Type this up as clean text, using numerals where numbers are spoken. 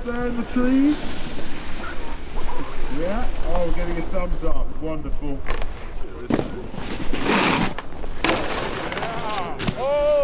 there in the trees? Yeah? Oh, we're getting a thumbs up. Wonderful. Yeah. Oh!